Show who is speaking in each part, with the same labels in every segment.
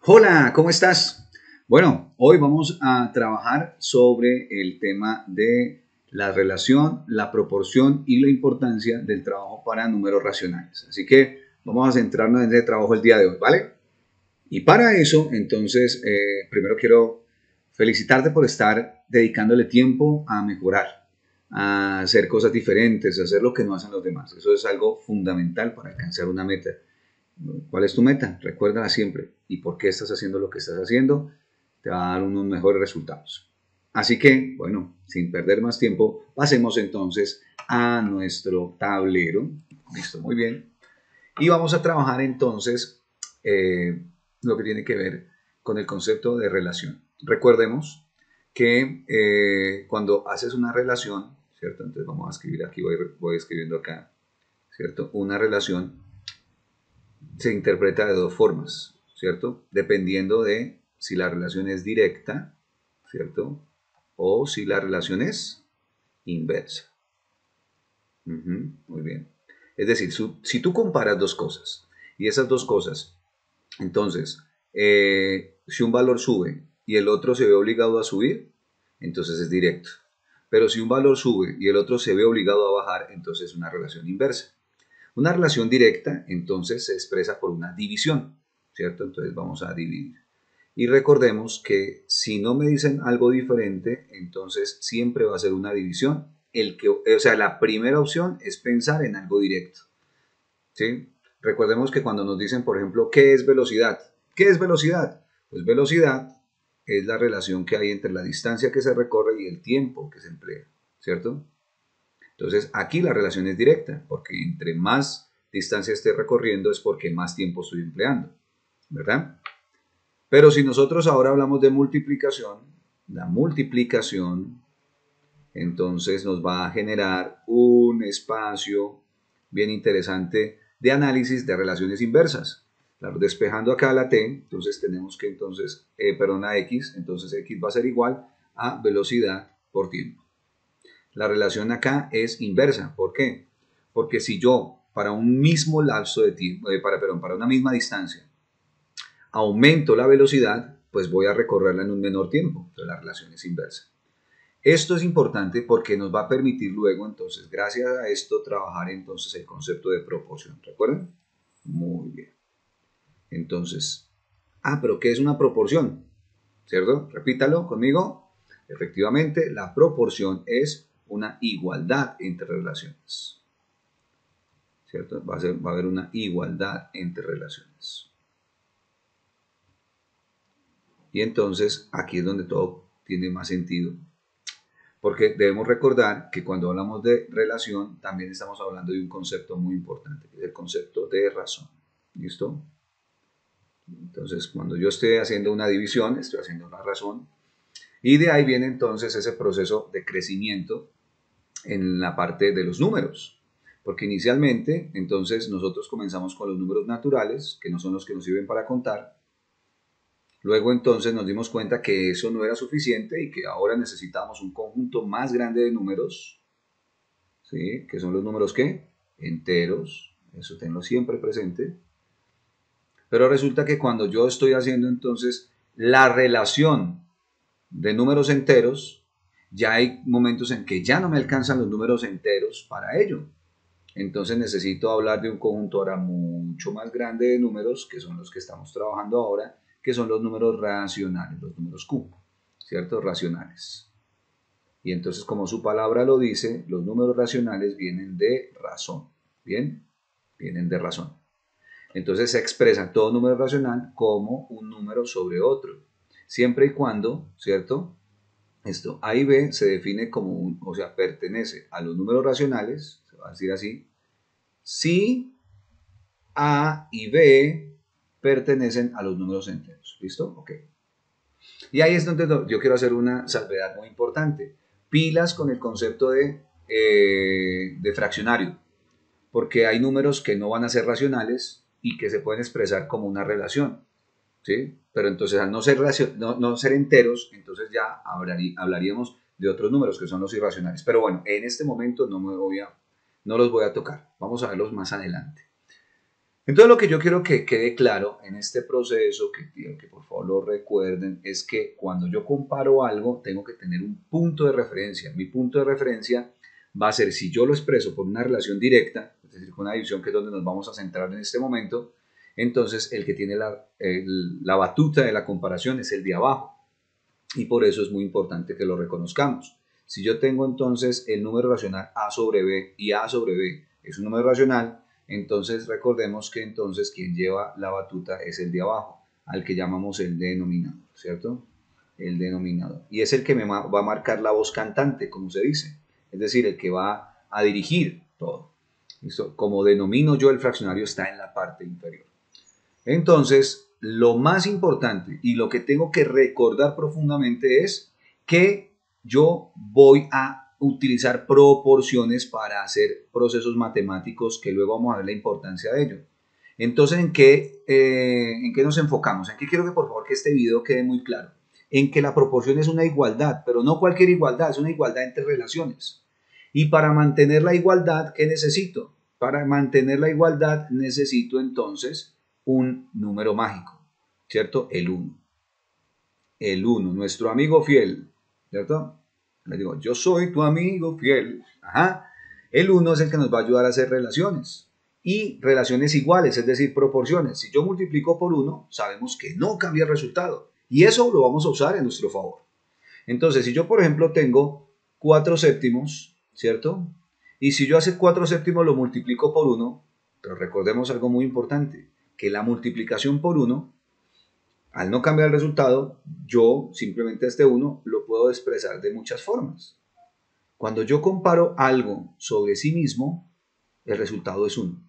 Speaker 1: Hola, ¿cómo estás? Bueno, hoy vamos a trabajar sobre el tema de la relación, la proporción y la importancia del trabajo para números racionales. Así que vamos a centrarnos en ese trabajo el día de hoy, ¿vale? Y para eso, entonces, primero quiero felicitarte por estar dedicándole tiempo a mejorar, a hacer cosas diferentes, a hacer lo que no hacen los demás. Eso es algo fundamental para alcanzar una meta. ¿Cuál es tu meta? Recuérdala siempre. ¿Y por qué estás haciendo lo que estás haciendo? Te va a dar unos mejores resultados. Así que, bueno, sin perder más tiempo, pasemos entonces a nuestro tablero. Listo, muy bien. Y vamos a trabajar entonces lo que tiene que ver con el concepto de relación. Recordemos que cuando haces una relación, ¿cierto? Entonces vamos a escribir aquí, voy escribiendo acá, ¿cierto? Una relación se interpreta de dos formas, ¿cierto? Dependiendo de si la relación es directa, ¿cierto? O si la relación es inversa. Muy bien. Es decir, si tú comparas dos cosas y esas dos cosas, entonces, si un valor sube y el otro se ve obligado a subir, entonces es directo. Pero si un valor sube y el otro se ve obligado a bajar, entonces es una relación inversa. Una relación directa, entonces, se expresa por una división, ¿cierto? Entonces vamos a dividir. Y recordemos que si no me dicen algo diferente, entonces siempre va a ser una división. O sea, la primera opción es pensar en algo directo, ¿sí? Recordemos que cuando nos dicen, por ejemplo, ¿qué es velocidad? ¿Qué es velocidad? Pues velocidad es la relación que hay entre la distancia que se recorre y el tiempo que se emplea, ¿cierto? Entonces, aquí la relación es directa, porque entre más distancia esté recorriendo es porque más tiempo estoy empleando, ¿verdad? Pero si nosotros ahora hablamos de multiplicación, la multiplicación entonces nos va a generar un espacio bien interesante de análisis de relaciones inversas. Claro, despejando acá la t, entonces tenemos que a x, entonces x va a ser igual a velocidad por tiempo. La relación acá es inversa. ¿Por qué? Porque si yo para un mismo lapso de tiempo, para una misma distancia, aumento la velocidad, pues voy a recorrerla en un menor tiempo. Entonces la relación es inversa. Esto es importante porque nos va a permitir luego, entonces, gracias a esto, trabajar entonces el concepto de proporción. ¿Recuerdan? Muy bien. Entonces, pero ¿qué es una proporción? ¿Cierto? Repítalo conmigo. Efectivamente, la proporción es una igualdad entre relaciones. ¿Cierto? Va a haber una igualdad entre relaciones. Y entonces aquí es donde todo tiene más sentido. Porque debemos recordar que cuando hablamos de relación, también estamos hablando de un concepto muy importante, que es el concepto de razón. ¿Listo? Entonces, cuando yo esté haciendo una división, estoy haciendo una razón. Y de ahí viene entonces ese proceso de crecimiento en la parte de los números. Porque inicialmente, entonces, nosotros comenzamos con los números naturales, que no son los que nos sirven para contar. Luego entonces nos dimos cuenta que eso no era suficiente y que ahora necesitamos un conjunto más grande de números, ¿sí? Que son los números ¿qué? Enteros, eso tenlo siempre presente. Pero resulta que cuando yo estoy haciendo entonces la relación de números enteros, ya hay momentos en que ya no me alcanzan los números enteros para ello. Entonces necesito hablar de un conjunto ahora mucho más grande de números, que son los que estamos trabajando ahora, que son los números racionales, los números Q, ¿cierto? Racionales. Y entonces, como su palabra lo dice, los números racionales vienen de razón, ¿bien? Vienen de razón. Entonces se expresa todo número racional como un número sobre otro, siempre y cuando, ¿cierto? Esto A y B se define como o sea, pertenece a los números racionales, se va a decir así, si A y B pertenecen a los números enteros. ¿Listo? Ok. Y ahí es donde yo quiero hacer una salvedad muy importante. Pilas con el concepto de fraccionario, porque hay números que no van a ser racionales y que se pueden expresar como una relación, ¿sí? Pero entonces al no ser enteros, entonces ya hablaríamos de otros números que son los irracionales. Pero bueno, en este momento no los voy a tocar. Vamos a verlos más adelante. Entonces lo que yo quiero que quede claro en este proceso, que por favor lo recuerden, es que cuando yo comparo algo tengo que tener un punto de referencia. Mi punto de referencia va a ser si yo lo expreso por una relación directa, es decir, con una división que es donde nos vamos a centrar en este momento, entonces el que tiene la batuta de la comparación es el de abajo. Y por eso es muy importante que lo reconozcamos. Si yo tengo entonces el número racional a sobre b y a sobre b es un número racional, entonces recordemos que entonces quien lleva la batuta es el de abajo, al que llamamos el denominador, ¿cierto? El denominador. Y es el que me va a marcar la voz cantante, como se dice. Es decir, el que va a dirigir todo. ¿Listo? Como denomino yo, el fraccionario está en la parte inferior. Entonces, lo más importante y lo que tengo que recordar profundamente es que yo voy a utilizar proporciones para hacer procesos matemáticos que luego vamos a ver la importancia de ello. Entonces, ¿en qué nos enfocamos? ¿En qué quiero que por favor que este video quede muy claro? En que la proporción es una igualdad, pero no cualquier igualdad, es una igualdad entre relaciones. Y para mantener la igualdad, ¿qué necesito? Para mantener la igualdad necesito entonces un número mágico, ¿cierto? El 1. El 1, nuestro amigo fiel, ¿cierto? Le digo, yo soy tu amigo fiel. Ajá. El 1 es el que nos va a ayudar a hacer relaciones. Y relaciones iguales, es decir, proporciones. Si yo multiplico por 1, sabemos que no cambia el resultado. Y eso lo vamos a usar en nuestro favor. Entonces, si yo, por ejemplo, tengo 4 séptimos, ¿cierto? Y si yo hace 4 séptimos lo multiplico por 1, pero recordemos algo muy importante, que la multiplicación por 1, al no cambiar el resultado, yo simplemente este 1 lo puedo expresar de muchas formas. Cuando yo comparo algo sobre sí mismo, el resultado es 1.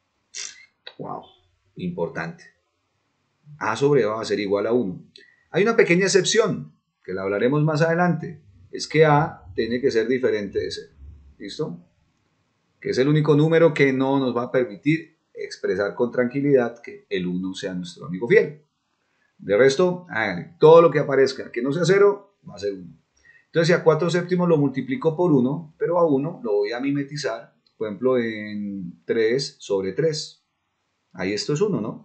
Speaker 1: ¡Wow! Importante. A sobre A va a ser igual a 1. Hay una pequeña excepción, que la hablaremos más adelante, es que A tiene que ser diferente de 0. ¿Listo? Que es el único número que no nos va a permitir expresar con tranquilidad que el 1 sea nuestro amigo fiel. De resto, todo lo que aparezca que no sea 0 va a ser 1. Entonces, si a 4 séptimos lo multiplico por 1, pero a 1 lo voy a mimetizar, por ejemplo, en 3 sobre 3. Ahí esto es 1, ¿no?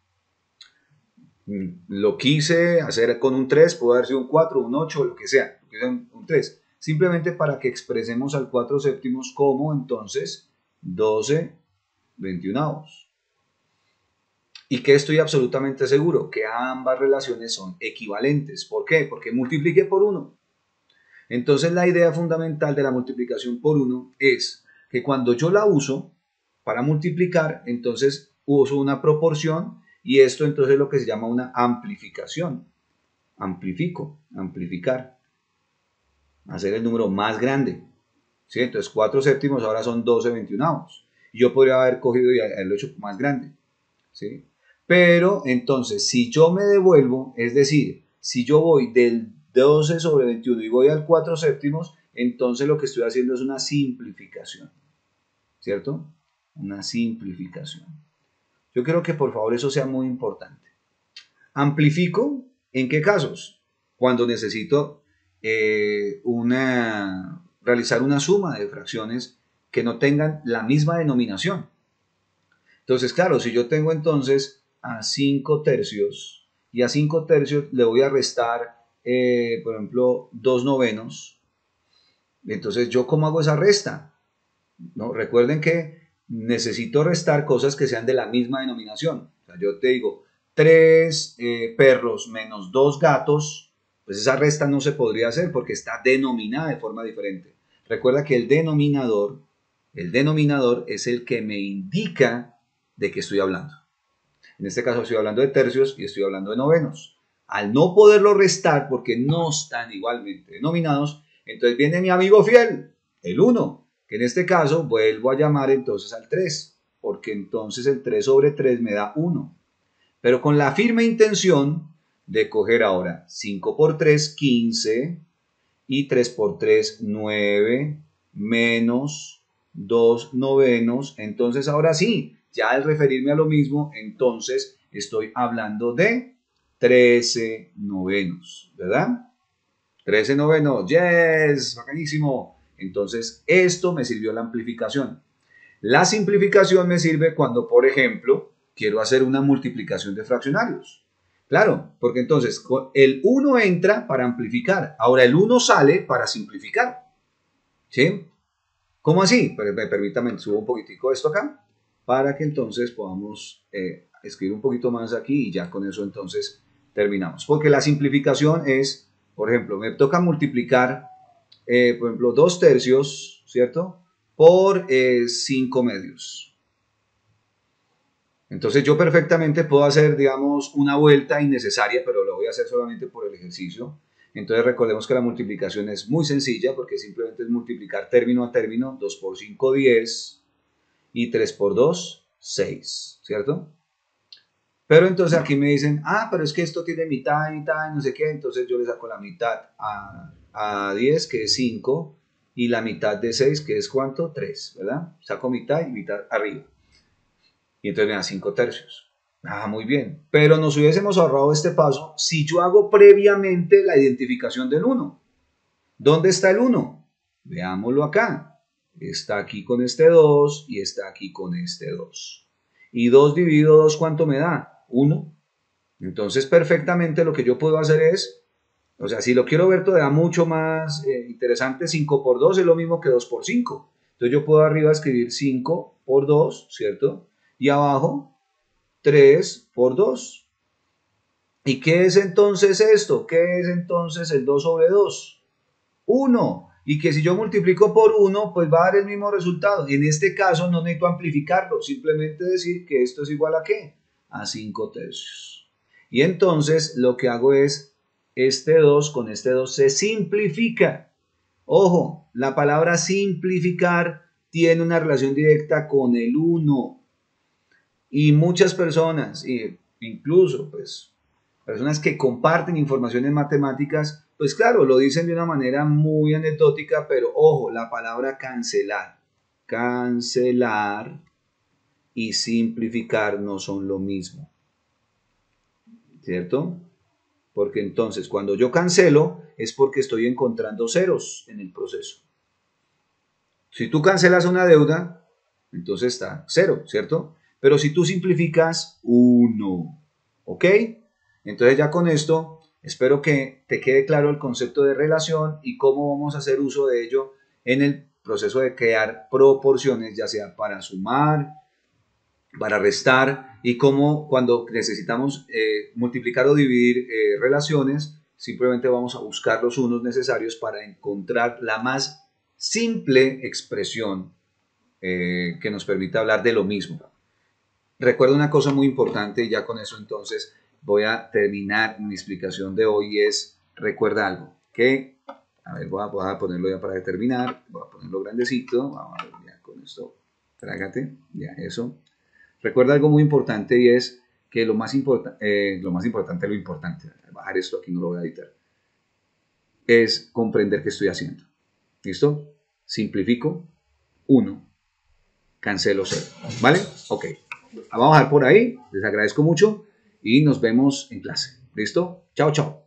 Speaker 1: Lo quise hacer con un 3, puede haber sido un 4, un 8, lo que sea, un 3. Simplemente para que expresemos al 4 séptimos como entonces 12 21avos. Y que estoy absolutamente seguro que ambas relaciones son equivalentes. ¿Por qué? Porque multipliqué por 1. Entonces la idea fundamental de la multiplicación por 1 es que cuando yo la uso para multiplicar, entonces uso una proporción y esto entonces es lo que se llama una amplificación. Amplifico, amplificar, hacer el número más grande. ¿Sí? Entonces 4 séptimos ahora son 12 21avos. Y yo podría haber cogido y haberlo hecho más grande. ¿Sí? Pero entonces si yo me devuelvo, es decir, si yo voy del 12 sobre 21 y voy al 4 séptimos, entonces lo que estoy haciendo es una simplificación. ¿Cierto? Una simplificación. Yo quiero que por favor eso sea muy importante. Amplifico, ¿en qué casos? Cuando necesito realizar una suma de fracciones que no tengan la misma denominación. Entonces, claro, si yo tengo entonces a 5 tercios y a 5 tercios le voy a restar, por ejemplo, 2 novenos, entonces yo ¿cómo hago esa resta? ¿No? Recuerden que necesito restar cosas que sean de la misma denominación. O sea, yo te digo, 3 perros menos 2 gatos, pues esa resta no se podría hacer porque está denominada de forma diferente. Recuerda que el denominador es el que me indica de qué estoy hablando. En este caso estoy hablando de tercios y estoy hablando de novenos. Al no poderlo restar porque no están igualmente denominados, entonces viene mi amigo fiel, el 1, que en este caso vuelvo a llamar entonces al 3, porque entonces el 3 sobre 3 me da 1. Pero con la firme intención de coger ahora 5 por 3, 15, y 3 por 3, 9, menos 2 novenos. Entonces ahora sí, ya al referirme a lo mismo, entonces estoy hablando de 13 novenos, ¿verdad? 13 novenos, yes, bacanísimo. Entonces esto me sirvió la amplificación. La simplificación me sirve cuando, por ejemplo, quiero hacer una multiplicación de fraccionarios. Claro, porque entonces el 1 entra para amplificar, ahora el 1 sale para simplificar. ¿Sí? ¿Cómo así? Permítame, subo un poquitico esto acá, para que entonces podamos escribir un poquito más aquí y ya con eso entonces terminamos. Porque la simplificación es, por ejemplo, me toca multiplicar, por ejemplo, 2 tercios, ¿cierto? Por 5 medios. Entonces yo perfectamente puedo hacer, digamos, una vuelta innecesaria, pero lo voy a hacer solamente por el ejercicio. Entonces recordemos que la multiplicación es muy sencilla porque simplemente es multiplicar término a término, 2 por 5, 10 y 3 por 2, 6, ¿cierto? Pero entonces aquí me dicen, pero es que esto tiene mitad, mitad, no sé qué, entonces yo le saco la mitad a 10, que es 5, y la mitad de 6, que es ¿cuánto? 3, ¿verdad? Saco mitad y mitad arriba. Y entonces me da 5 tercios. Muy bien. Pero nos hubiésemos ahorrado este paso si yo hago previamente la identificación del 1. ¿Dónde está el 1? Veámoslo acá. Está aquí con este 2 y está aquí con este 2. Y 2 dividido 2, ¿cuánto me da? 1. Entonces, perfectamente lo que yo puedo hacer es, o sea, si lo quiero ver todavía mucho más interesante, 5 por 2 es lo mismo que 2 por 5. Entonces yo puedo arriba escribir 5 por 2, ¿cierto? Y abajo 3 por 2. ¿Y qué es entonces esto? ¿Qué es entonces el 2 sobre 2? 1. Y que si yo multiplico por 1, pues va a dar el mismo resultado. Y en este caso no necesito amplificarlo, simplemente decir que esto es igual a ¿qué? A 5 tercios. Y entonces lo que hago es, este 2 con este 2 se simplifica. Ojo, la palabra simplificar tiene una relación directa con el 1. Y muchas personas, incluso pues personas que comparten informaciones matemáticas, pues claro, lo dicen de una manera muy anecdótica, pero ojo, la palabra cancelar, cancelar y simplificar no son lo mismo, ¿cierto? Porque entonces cuando yo cancelo es porque estoy encontrando ceros en el proceso. Si tú cancelas una deuda, entonces está 0, ¿cierto? Pero si tú simplificas, 1, ¿ok? Entonces ya con esto, espero que te quede claro el concepto de relación y cómo vamos a hacer uso de ello en el proceso de crear proporciones, ya sea para sumar, para restar y cómo cuando necesitamos multiplicar o dividir relaciones, simplemente vamos a buscar los unos necesarios para encontrar la más simple expresión que nos permita hablar de lo mismo. Recuerda una cosa muy importante y ya con eso entonces voy a terminar mi explicación de hoy es, recuerda algo, que, a ver, voy a ponerlo ya para terminar, voy a ponerlo grandecito, vamos a ver, ya con esto, trágate, ya eso. Recuerda algo muy importante y es que lo más importante, bajar esto aquí no lo voy a editar, es comprender qué estoy haciendo. ¿Listo? Simplifico, 1, cancelo 0. ¿Vale? Ok. Vamos a dejar por ahí. Les agradezco mucho y nos vemos en clase. ¿Listo? Chao, chao.